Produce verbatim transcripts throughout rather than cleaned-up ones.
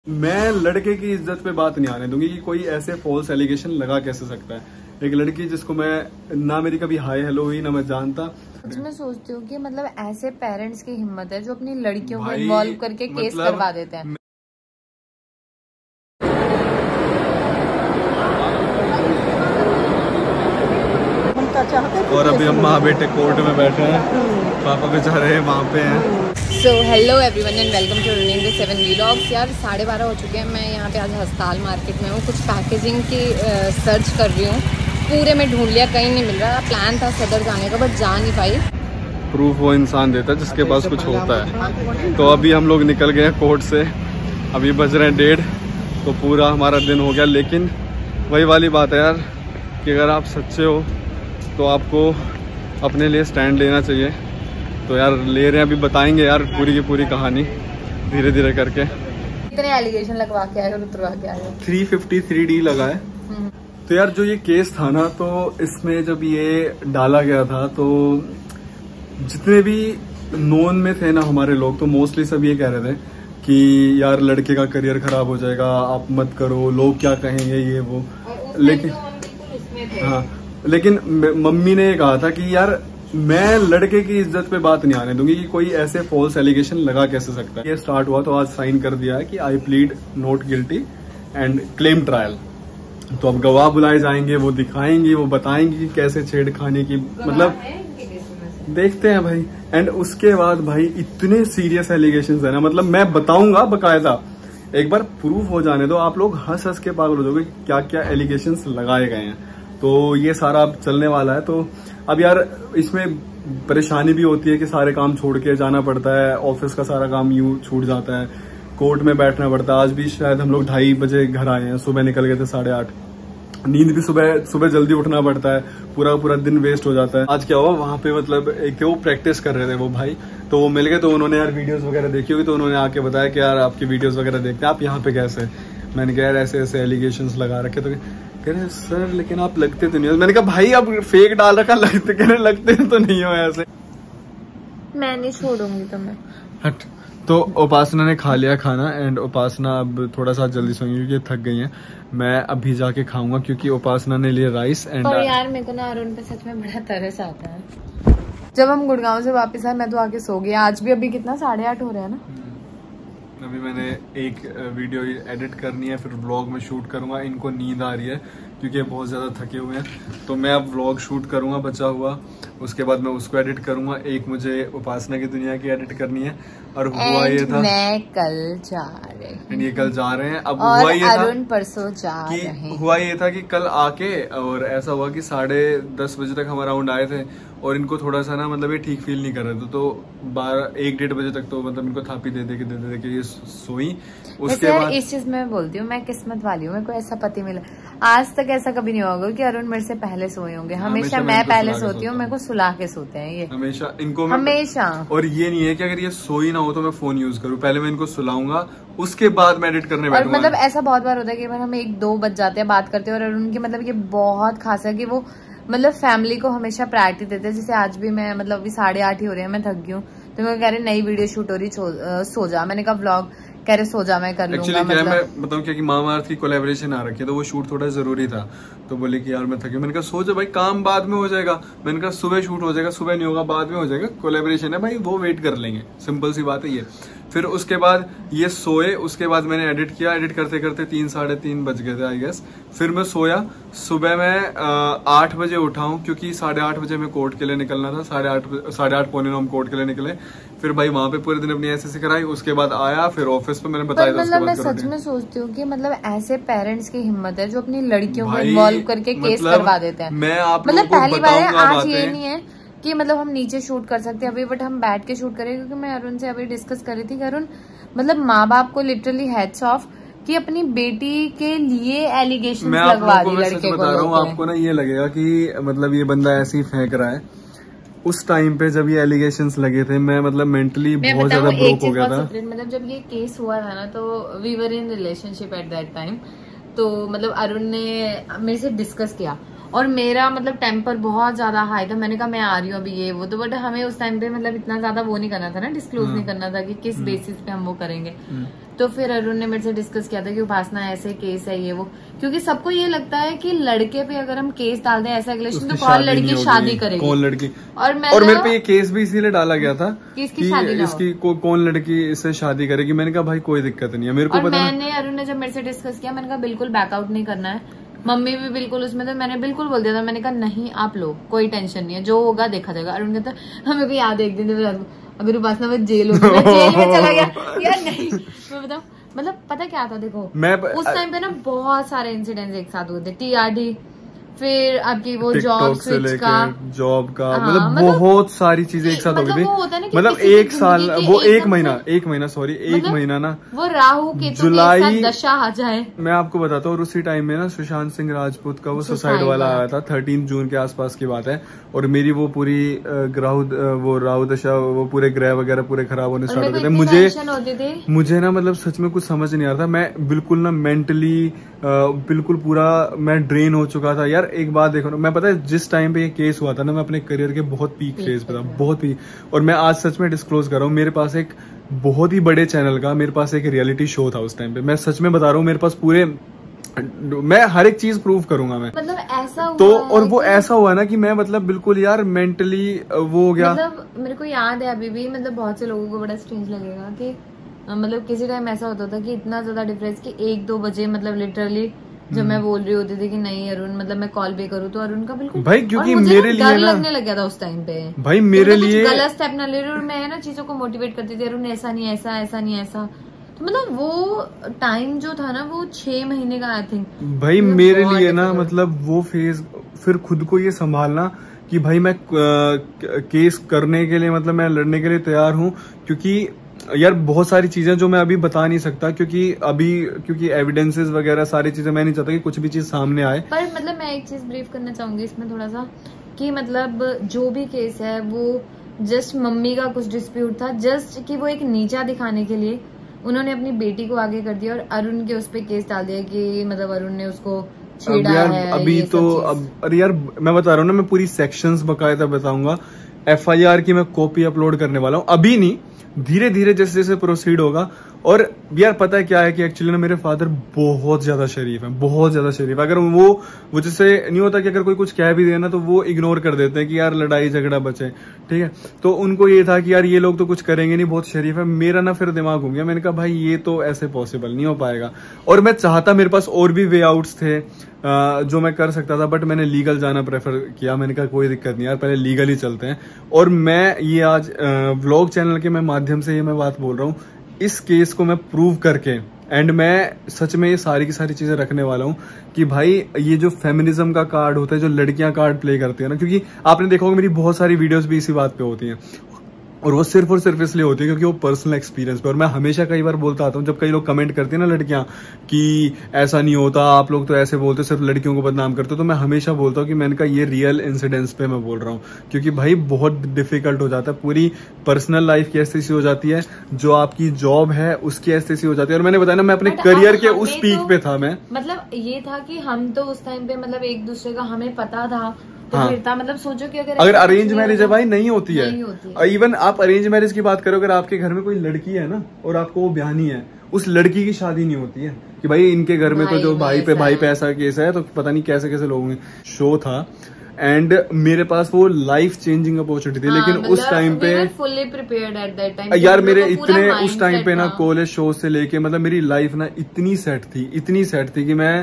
मैं लड़के की इज्जत पे बात नहीं आने दूंगी कि कोई ऐसे फॉल्स एलिगेशन लगा कैसे सकता है। एक लड़की जिसको मैं ना मेरी कभी हाय हेलो हुई ना मैं जानता। मैं सोचती हूँ कि मतलब ऐसे पेरेंट्स की हिम्मत है जो अपनी लड़कियों को इन्वॉल्व करके मतलब, केस करवा देते हैं। और अभी हम माँ बेटे कोर्ट में बैठे हैं, पापा बेचारे वहाँ पे हैं। So hello everyone and welcome to running the seven vlogs. यार साढ़े बारह हो चुके हैं। मैं यहाँ पे आज हस्ताल मार्केट में हूँ, कुछ पैकेजिंग की सर्च कर रही हूँ। पूरे में ढूंढ लिया, कहीं नहीं मिल रहा। प्लान था सदर जाने का बट जा नहीं पाई। प्रूफ वो इंसान देता है जिसके पास कुछ होता है। तो अभी हम लोग निकल गए हैं कोर्ट से, अभी बज रहे हैं डेढ़, तो पूरा हमारा दिन हो गया। लेकिन वही वाली बात है यार कि अगर आप सच्चे हो तो आपको अपने लिए स्टैंड लेना चाहिए। तो यार ले रहे हैं, अभी बताएंगे यार पूरी की पूरी कहानी धीरे धीरे करके। कितने एलिगेशन लगवा के आए और उतरवा के आए? थ्री फिफ्टी थ्री डी लगा है। तो यार जो ये केस था ना, तो इसमें जब ये डाला गया था तो जितने भी नोन में थे ना हमारे लोग, तो मोस्टली सब ये कह रहे थे कि यार लड़के का करियर खराब हो जाएगा, आप मत करो, लोग क्या कहेंगे ये वो। लेकिन हाँ, लेकिन मम्मी ने कहा था कि यार मैं लड़के की इज्जत पे बात नहीं आने दूंगी कि कोई ऐसे फॉल्स एलिगेशन लगा कैसे सकता है। ये स्टार्ट हुआ तो आज साइन कर दिया है कि I plead not guilty and claim trial. तो अब गवाह बुलाए जाएंगे, वो दिखाएंगी, वो बताएंगी कि कैसे छेड़खानी की, मतलब देखते हैं भाई। एंड उसके बाद भाई इतने सीरियस एलिगेशंस है ना, मतलब मैं बताऊंगा बकायदा, एक बार प्रूफ हो जाने दो, आप लोग हंस हंस के पागल हो जाओगे क्या क्या एलिगेशंस लगाए गए हैं। तो ये सारा अब चलने वाला है। तो अब यार इसमें परेशानी भी होती है कि सारे काम छोड़ के जाना पड़ता है, ऑफिस का सारा काम यूं छूट जाता है, कोर्ट में बैठना पड़ता है। आज भी शायद हम लोग ढाई बजे घर आए हैं, सुबह निकल गए थे साढ़े आठ। नींद भी सुबह सुबह जल्दी उठना पड़ता है, पूरा पूरा दिन वेस्ट हो जाता है। आज क्या हुआ वहां पे, मतलब एक थे वो प्रैक्टिस कर रहे थे वो भाई, तो वो मिल गए, तो उन्होंने यार वीडियोस वगैरह देखी होगी, तो उन्होंने आके बताया कि यार आपकी वीडियोस वगैरह देखते हैं, आप यहाँ पे कैसे। मैंने कहा यार ऐसे ऐसे एलिगेशंस लगा रखे। तो कह रहे सर लेकिन आप लगते तो नहीं हो। मैंने कहा भाई आप फेक डाल रखा, लगते कह रहे लगते तो नहीं हो ऐसे। मैं नहीं छोड़ूंगी तुम्हें, हट। तो उपासना ने खा लिया खाना एंड उपासना अब थोड़ा सा जल्दी सोएंगी क्योंकि थक गई हैं। मैं अभी जाके खाऊंगा क्योंकि उपासना ने लिए राइस एंड। और यार मेरे को ना अरुण पे सच में बड़ा तरस आता है। जब हम गुड़गांव से वापस आए मैं तो आके सो गई। आज भी अभी कितना साढ़े आठ हो रहा है ना। अभी मैंने एक वीडियो एडिट करनी है, फिर व्लॉग में शूट करूंगा। इनको नींद आ रही है क्योंकि बहुत ज़्यादा थके हुए हैं, तो मैं अब व्लॉग शूट करूंगा बचा हुआ। उसके बाद मैं उसको एडिट करूंगा। एक मुझे उपासना की दुनिया की एडिट करनी है। और हुआ ये था मैं कल जा रहे हैं, ये कल जा रहे हैं। अब और हुआ ये था अरुण परसों जा रहे हैं। हुआ ये था कि कल आके, और ऐसा हुआ कि साढ़े दस बजे तक हम अराउंड आए थे और इनको थोड़ा सा ना मतलब ये ठीक फील नहीं कर रहे थे। तो बारह एक डेढ़ बजे तक तो मतलब इनको थापी दे दे के दे दे के ये सोई। उसके बाद इस चीज में बोलती हूँ मैं किस्मत वाली हूँ, मेरे को ऐसा पति मिला। आज तक ऐसा कभी नहीं होगा कि अरुण मेरे से पहले सोए होंगे। हमेशा मैं पहले सोती हूँ, मेरे को सुला के सोते हैं ये हमेशा इनको हमेशा। और ये नहीं है कि अगर ये सोई ना हो तो मैं फोन यूज करूँ, पहले मैं इनको सुलाऊंगा उसके बाद मैं एडिट करने बैठूंगा। मतलब ऐसा बहुत बार होता है कि बार हम एक दो बज जाते हैं बात करते हैं, और अरुण की मतलब ये बहुत खास है कि वो मतलब फैमिली को हमेशा प्रायोरिटी देते हैं। जैसे आज भी मैं मतलब अभी साढ़े आठ ही हो रहे हैं, मैं थक गई हूँ, तो मैं कह रहे नई वीडियो शूट हो रही, सो जा। मैंने कहा व्लॉग, कह रहे सो जा मैं कर लूंगा। एक्चुअली क्या मैं बताऊं क्या कि मामा अर्थ की कोलैबोरेशन आ रखी है, तो वो शूट थोड़ा जरूरी था। तो बोले कि यार मैं थकी। मैंने कहा सो जा भाई, काम बाद में हो जाएगा। मैंने कहा सुबह शूट हो जाएगा, सुबह नहीं होगा बाद में हो जाएगा, कोलैबोरेशन है भाई, वो वेट कर लेंगे, सिंपल सी बात है ये। फिर उसके बाद ये सोए, उसके बाद मैंने एडिट किया। एडिट करते करते तीन साढ़े तीन बज गए थे आई गेस। फिर मैं सोया। सुबह मैं आठ बजे उठा हूँ क्योंकि साढ़े आठ बजे मैं कोर्ट के लिए निकलना था। साढ़े आठ साढ़े आठ पौने नौ हम कोर्ट के लिए निकले। फिर भाई वहां पे पूरे दिन अपनी एस एस सी कराई। उसके बाद आया, फिर ऑफिस पे मैंने बताया था। मतलब मैं सच में सोचती हूँ कि मतलब ऐसे पेरेंट्स की हिम्मत है जो अपनी लड़कियों को इन्वॉल्व करके केस करवा देते हैं। मैं आप मतलब पहली बार है, आज ये नहीं है कि मतलब हम नीचे शूट कर सकते हैं अभी, बट हम बैठ के शूट करेंगे। क्योंकि मैं अरुण से अभी डिस्कस कर रही थी कि अरुण मतलब माँ बाप को लिटरली हेड्स ऑफ कि अपनी बेटी के लिए एलिगेशन लगवा दी लड़के को। बता रहा हूँ आपको ना, ये लगेगा कि मतलब ये बंदा ऐसे ही फेंक रहा है। उस टाइम पे जब ये एलिगेशंस लगे थे, मैं मतलब मेंटली बहुत ज्यादा ब्रोक हो गया था। मतलब जब ये केस हुआ था ना, तो we were in relationship at that time. तो मतलब अरुण ने मेरे से डिस्कस किया और मेरा मतलब टेम्पर बहुत ज्यादा हाई था। मैंने कहा मैं आ रही हूँ अभी ये वो, तो बट हमें उस टाइम पे मतलब इतना ज्यादा वो नहीं करना था ना, डिस्क्लोज नहीं करना था कि किस बेसिस पे हम वो करेंगे। तो फिर अरुण ने मेरे से डिस्कस किया था कि उपासना ऐसे केस है ये वो, क्योंकि सबको ये लगता है कि लड़के पे अगर हम केस डाल दें ऐसा एग्लेशन तो कौन लड़की शादी करेगी, कौन लड़की। और मैं और मेरे पे ये केस भी इसीलिए डाला गया था कि इसकी शादी ना हो, इसकी कौन लड़की इससे शादी करेगी। मैंने कहा भाई कोई दिक्कत नहीं है मेरे को और पता। मैंने अरुण ने जब मेरे से डिस्कस किया मैंने कहा बिल्कुल बैकआउट नहीं करना है, मम्मी भी बिल्कुल उसमें, तो मैंने बिल्कुल बोल दिया था, मैंने कहा नहीं आप लोग कोई टेंशन नहीं है, जो होगा देखा जाएगा। अरुण कहता हमें भी याद है एक दिन अगर उपासना में जेल होगी, जेल में चला गया यार नहीं मैं बताऊं, मतलब पता क्या था, देखो मैं उस टाइम पे ना बहुत सारे इंसिडेंट्स एक साथ हुए थे, टीआरडी, फिर आपकी वो जॉब स्विच का, जॉब का, मतलब, मतलब बहुत सारी चीजें एक साथ हो गई थी। मतलब एक साल वो एक महीना एक महीना सॉरी एक महीना ना वो राहु के जुलाई दशा आ जाए। मैं आपको बताता हूँ, और उसी टाइम में ना सुशांत सिंह राजपूत का वो सुसाइड वाला आया था, थर्टीन जून के आसपास की बात है। और मेरी वो पूरी ग्राहु वो राहु दशा, वो पूरे ग्रह वगैरह पूरे खराब होने स्टार्ट हो गए थे। मुझे मुझे ना मतलब सच में कुछ समझ नहीं आ रहा था, मैं बिल्कुल ना मेंटली बिल्कुल पूरा मैं ड्रेन हो चुका था यार। एक बात देखो ना, मैं पता है जिस टाइम पे ये केस हुआ था ना, मैं अपने करियर के बहुत पीक फेज पे था, बहुत पीक। और मैं आज सच में डिस्क्लोज कर रहा हूँ, मेरे पास एक बहुत ही बड़े चैनल का मेरे पास एक रियलिटी शो था उस टाइम पे। मैं सच में बता रहा हूँ, मेरे पास पूरे, मैं हर एक चीज प्रूव करूंगा मैं, मतलब ऐसा हुआ तो। और वो ऐसा हुआ ना कि मैं मतलब बिल्कुल यार मेंटली वो हो गया। मतलब मेरे को याद है अभी भी, मतलब बहुत से लोगों को बड़ा स्ट्रेंज लगेगा कि मतलब किसी टाइम ऐसा होता था कि इतना ज्यादा डिफरेंस कि एक दो बजे मतलब लिटरली जब मैं बोल रही होती थी कि नहीं अरुण, मतलब मैं कॉल भी करूँ तो अरुण का बिल्कुल भाई, क्योंकि मेरे लिए डर लगने लग गया था उस टाइम पे भाई, मेरे लिए गलत स्टेप ना ले रही, और मैं ना चीजों को मोटिवेट करती थी, अरुण ऐसा नहीं ऐसा ऐसा नहीं ऐसा। तो मतलब वो टाइम जो था ना वो छह महीने का आई थिंक भाई मेरे लिए ना, मतलब वो फेज, फिर खुद को ये संभालना कि भाई मैं केस करने के लिए, मतलब मैं लड़ने के लिए तैयार हूँ, क्योंकि यार बहुत सारी चीजें जो मैं अभी बता नहीं सकता, क्योंकि अभी क्योंकि एविडेंसेस वगैरह सारी चीजें मैं नहीं चाहता कि कुछ भी चीज सामने आए। पर मतलब मैं एक चीज ब्रीफ करना चाहूंगी इसमें थोड़ा सा, कि मतलब जो भी केस है वो जस्ट मम्मी का कुछ डिस्प्यूट था, जस्ट कि वो एक नीचा दिखाने के लिए उन्होंने अपनी बेटी को आगे कर दिया और अरुण के उस पर केस डाल दिया कि मतलब अरुण ने उसको छेड़ा यार, है। अभी तो अब अरे यार मैं बता रहा हूँ ना, मैं पूरी सेक्शंस बकायदा बताऊंगा। एफआईआर की मैं कॉपी अपलोड करने वाला हूँ, अभी नहीं, धीरे धीरे जैसे जैसे प्रोसीड होगा। और यार पता है क्या है कि एक्चुअली ना मेरे फादर बहुत ज्यादा शरीफ हैं, बहुत ज्यादा शरीफ है। अगर वो वो जैसे नहीं होता कि अगर कोई कुछ कह भी दे ना तो वो इग्नोर कर देते हैं कि यार लड़ाई झगड़ा बचे, ठीक है। तो उनको ये था कि यार ये लोग तो कुछ करेंगे नहीं, बहुत शरीफ है। मेरा ना फिर दिमाग घूम गया, मैंने कहा भाई ये तो ऐसे पॉसिबल नहीं हो पाएगा। और मैं चाहता, मेरे पास और भी वे आउट्स थे जो मैं कर सकता था, बट मैंने लीगल जाना प्रेफर किया। मैंने कहा कोई दिक्कत नहीं यार, पहले लीगल ही चलते हैं। और मैं ये आज व्लॉग चैनल के मैं माध्यम से ये मैं बात बोल रहा हूँ, इस केस को मैं प्रूव करके, एंड मैं सच में ये सारी की सारी चीजें रखने वाला हूँ कि भाई ये जो फेमिनिज्म का कार्ड होता है, जो लड़कियां कार्ड प्ले करती है ना, क्योंकि आपने देखा होगा मेरी बहुत सारी वीडियोस भी इसी बात पे होती हैं, और वो सिर्फ और सिर्फ इसलिए होती है क्योंकि वो पर्सनल एक्सपीरियंस पे। और मैं हमेशा कई बार बोलता आता हूँ, जब कई लोग कमेंट करते हैं ना लड़कियां कि ऐसा नहीं होता, आप लोग तो ऐसे बोलते, सिर्फ लड़कियों को बदनाम करते हो, तो मैं हमेशा बोलता हूँ कि मैंने कहा ये रियल इंसिडेंट्स पे मैं बोल रहा हूँ, क्योंकि भाई बहुत डिफिकल्ट हो जाता है। पूरी पर्सनल लाइफ की ऐसी हो जाती है, जो आपकी जॉब है उसकी ऐसी हो जाती है। और मैंने बताया ना, मैं अपने करियर के उस पीक पे था। मैं मतलब ये था कि हम तो उस टाइम पे मतलब एक दूसरे का हमें पता था, तो हाँ। फिर था, मतलब सोचो कि अगर अगर अरेंज मैरिज है भाई नहीं होती है, नहीं होती है। इवन आप अरेंज मैरिज की बात करो, अगर आपके घर में कोई लड़की है ना और आपको वो ब्याहनी है, उस लड़की की शादी नहीं होती है कि भाई इनके घर में तो जो भाई पे भाई पे ऐसा केस है, तो पता नहीं कैसे कैसे लोगों ने शो था। एंड मेरे पास वो लाइफ चेंजिंग अपॉर्चुनिटी थी, लेकिन उस टाइम पे fully prepared at that time यार मेरे इतने उस टाइम पे ना कॉलेज शो से लेके मतलब मेरी लाइफ ना इतनी सेट थी, इतनी सेट थी कि मैं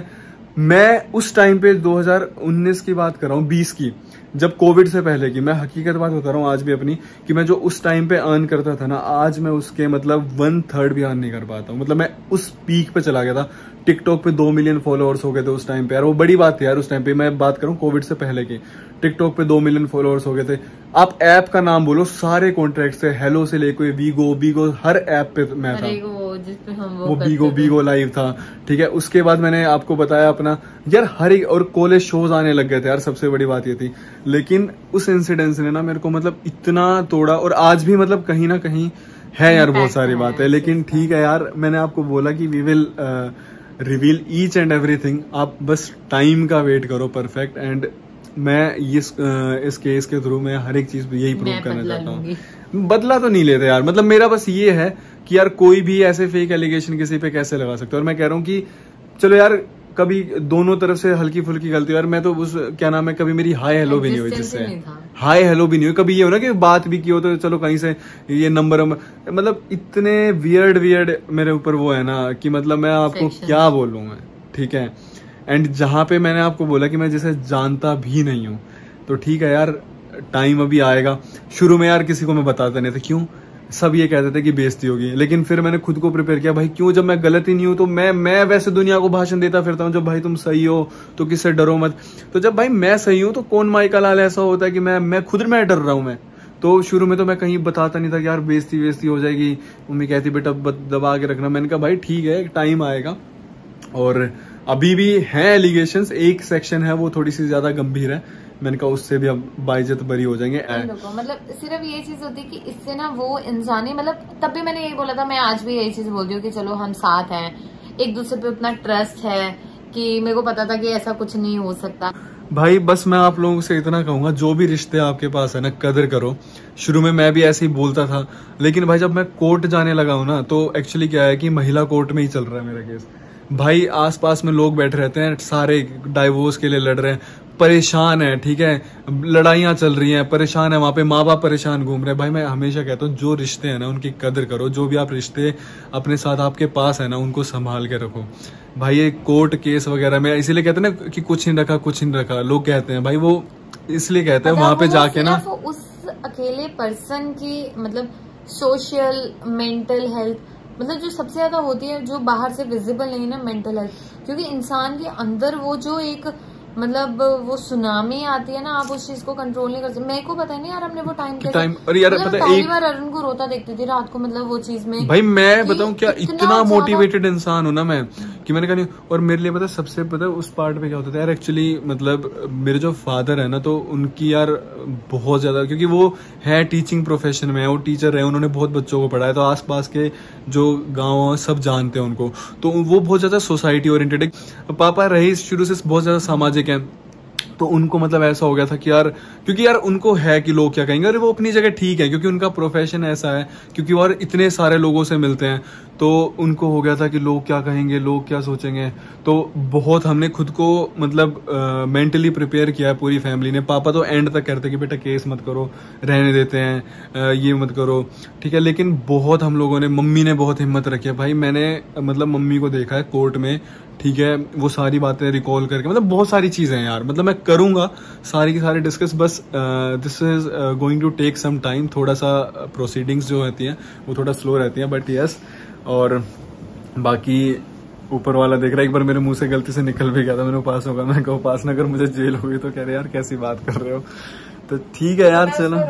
मैं उस टाइम पे दो हज़ार उन्नीस की बात कर रहा हूँ, बीस की, जब कोविड से पहले की मैं हकीकत बात बता रहा हूँ आज भी अपनी, कि मैं जो उस टाइम पे अर्न करता था ना, आज मैं उसके मतलब वन थर्ड भी अर्न नहीं कर पाता हूँ। मतलब मैं उस पीक पे चला गया था। टिकटॉक पे दो मिलियन फॉलोअर्स हो गए थे उस टाइम पे यार, वो बड़ी बात थी यार उस टाइम पे। मैं बात करूँ कोविड से पहले की, टिकटॉक पे दो मिलियन फॉलोअर्स हो गए थे। आप ऐप का नाम बोलो, सारे कॉन्ट्रैक्ट थे, हेलो से लेके वीगो वीगो हर ऐप पे मैं था, जिसपे हम वो, वो वीगो वीगो लाइव था, ठीक है। उसके बाद मैंने आपको बताया अपना यार हर एक, और कॉलेज शोज आने लग गए थे यार, सबसे बड़ी बात ये थी। लेकिन उस इंसिडेंस ने ना मेरे को मतलब इतना तोड़ा, और आज भी मतलब कहीं ना कहीं है यार बहुत सारी बातें। लेकिन ठीक है यार, मैंने आपको बोला कि we will reveal each and everything, आप बस टाइम का वेट करो परफेक्ट। एंड मैं इस इस केस के थ्रू मैं हर एक चीज यही प्रूव करना चाहता हूँ। बदला तो नहीं लेते यार, मतलब मेरा बस ये है कि यार कोई भी ऐसे फेक एलिगेशन किसी पे कैसे लगा सकते हो। और मैं कह रहा हूँ कि चलो यार कभी दोनों तरफ से हल्की फुल्की गलती, यार मैं तो उस क्या नाम है कभी मेरी हाय हेलो भी नहीं हुई जिससे, हाय हेलो भी नहीं हुई कभी। ये हो ना कि बात भी की हो तो चलो कहीं से ये नंबर, मतलब इतने वियर्ड वियर्ड मेरे ऊपर वो है ना कि मतलब मैं आपको क्या बोलूं मैं, ठीक है। एंड जहां पे मैंने आपको बोला कि मैं जिसे जानता भी नहीं हूं, तो ठीक है यार टाइम अभी आएगा। शुरू में यार किसी को मैं बताता नहीं था, क्यों सब ये कहते थे कि बेइज्जती होगी, लेकिन फिर मैंने खुद को प्रिपेयर किया, भाई क्यों, जब मैं गलत ही नहीं हूं तो मैं मैं वैसे दुनिया को भाषण देता फिरता हूं जब भाई तुम सही हो तो किससे डरो मत। तो जब भाई मैं सही हूं तो कौन माई का लाल ऐसा होता है कि मैं मैं खुद में डर रहा हूं। मैं तो शुरू में तो मैं कहीं बताता नहीं था कि यार बेइज्जती बेइज्जती हो जाएगी, मम्मी कहती बेटा दबा के रखना। मैंने कहा भाई ठीक है टाइम आएगा। और अभी भी है एलिगेशंस, एक सेक्शन है वो थोड़ी सी ज्यादा गंभीर है, मैंने कहा उससे भी अब बाइज्जत बरी हो जाएंगे। मतलब सिर्फ ये चीज होती है कि इससे ना वो इंसानी, मतलब तब भी मैंने यही बोला था, मैं आज भी यही चीज बोलती हूँ कि चलो हम साथ हैं, एक दूसरे पे उतना ट्रस्ट है कि मेरे को पता था कि ऐसा कुछ नहीं हो सकता। भाई बस मैं आप लोगों से इतना कहूंगा, जो भी रिश्ते आपके पास है ना कदर करो। शुरू में मैं भी ऐसे ही बोलता था, लेकिन भाई जब मैं कोर्ट जाने लगा हूं ना तो एक्चुअली क्या है कि महिला कोर्ट में ही चल रहा है मेरा केस। भाई आसपास में लोग बैठे रहते हैं, सारे डाइवोर्स के लिए लड़ रहे हैं, परेशान है, ठीक है, लड़ाइयां चल रही हैं, परेशान है, वहां पे माँ बाप परेशान घूम रहे हैं। भाई मैं हमेशा कहता हूँ जो रिश्ते हैं ना उनकी कदर करो, जो भी आप रिश्ते अपने साथ आपके पास है ना उनको संभाल के रखो। भाई ये कोर्ट केस वगैरह में इसीलिए कहते हैं ना कि कुछ नहीं रखा कुछ नहीं रखा, लोग कहते हैं भाई वो इसलिए कहते हैं वहां पे जाके ना उस अकेले पर्सन की मतलब सोशल मेंटल हेल्थ, मतलब जो सबसे ज्यादा होती है जो बाहर से विजिबल नहीं ना, मेंटल हेल्थ, क्योंकि इंसान के अंदर वो जो एक मतलब वो सुनामी आती है ना, आप उस चीज को कंट्रोल नहीं कर सकते। मेरे को पता नहीं यार हमने वो टाइम टाइम और यार मतलब पता पहली एक बार अरुण को रोता देखती थी रात को, मतलब वो चीज में भाई मैं बताऊं क्या इतना मोटिवेटेड इंसान हूं ना मैं कि मैंने कहा नहीं। और मेरे लिए पता सबसे पता उस पार्ट पे क्या होता था यार, एक्चुअली मतलब मेरे जो फादर है ना तो उनकी यार बहुत ज्यादा, क्योंकि वो है टीचिंग प्रोफेशन में है, वो टीचर है, उन्होंने बहुत बच्चों को पढ़ाया, तो आसपास के जो गाँव सब जानते हैं उनको, तो वो बहुत ज्यादा सोसाइटी ओरिएंटेड है। पापा रही शुरू से बहुत ज्यादा सामाजिक है, तो उनको मतलब ऐसा हो गया था कि यार क्योंकि यार उनको है कि लोग क्या कहेंगे, और वो अपनी जगह ठीक है क्योंकि उनका प्रोफेशन ऐसा है, क्योंकि और इतने सारे लोगों से मिलते हैं, तो उनको हो गया था कि लोग क्या कहेंगे, लोग क्या सोचेंगे। तो बहुत हमने खुद को मतलब मेंटली प्रिपेयर किया है पूरी फैमिली ने। पापा तो एंड तक कहते कि बेटा केस मत करो, रहने देते हैं, आ, ये मत करो, ठीक है, लेकिन बहुत हम लोगों ने, मम्मी ने बहुत हिम्मत रखी है। भाई मैंने मतलब मम्मी को देखा है कोर्ट में, ठीक है, वो सारी बातें रिकॉल करके, मतलब बहुत सारी चीजें हैं यार, मतलब मैं करूंगा सारी की सारी डिस्कस, बस this is going to take some time. थोड़ा सा प्रोसीडिंग्स जो रहती हैं वो थोड़ा स्लो रहती हैं, बट यस। और बाकी ऊपर वाला देख रहा है, एक बार मेरे मुंह से गलती से निकल भी गया था, मैंने उपासना का, मैं कहा उपासना अगर मुझे जेल हो गई तो कह रहे यार कैसी बात कर रहे हो, तो ठीक है यार चलो।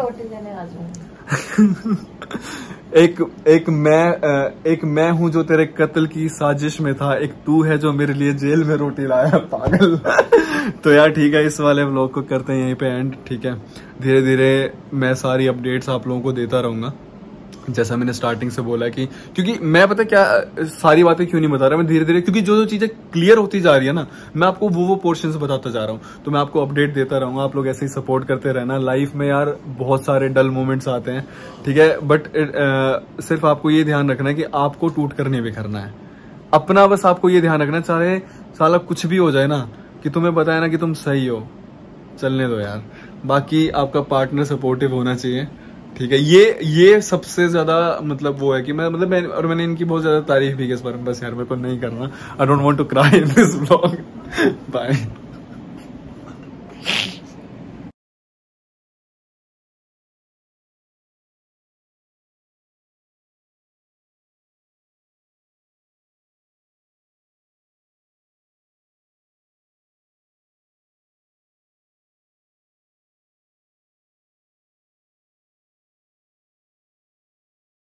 एक एक मैं एक मैं हूं जो तेरे कत्ल की साजिश में था, एक तू है जो मेरे लिए जेल में रोटी लाया, पागल। तो यार ठीक है, इस वाले व्लॉग को करते हैं यहीं पे एंड, ठीक है। धीरे धीरे मैं सारी अपडेट्स आप लोगों को देता रहूंगा, जैसा मैंने स्टार्टिंग से बोला कि क्योंकि मैं पता क्या सारी बातें क्यों नहीं बता रहा मैं धीरे धीरे, क्योंकि जो जो चीजें क्लियर होती जा रही है ना मैं आपको वो वो पोर्शन से बताता जा रहा हूँ, तो मैं आपको अपडेट देता रहूंगा। आप लोग ऐसे ही सपोर्ट करते रहना। लाइफ में यार बहुत सारे डल मोमेंट्स आते हैं, ठीक है, बट सिर्फ आपको ये ध्यान रखना है कि आपको टूट कर नहीं बिखरना है अपना, बस आपको ये ध्यान रखना है, चाहे साला कुछ भी हो जाए ना, कि तुम्हें पता है ना कि तुम सही हो, चलने दो यार। बाकी आपका पार्टनर सपोर्टिव होना चाहिए, ठीक है, ये ये सबसे ज्यादा मतलब वो है कि मैं मतलब मैं, और मैंने इनकी बहुत ज्यादा तारीफ भी की इस बार। बस यार मेरे को नहीं करना, I don't want to cry in this vlog. Bye.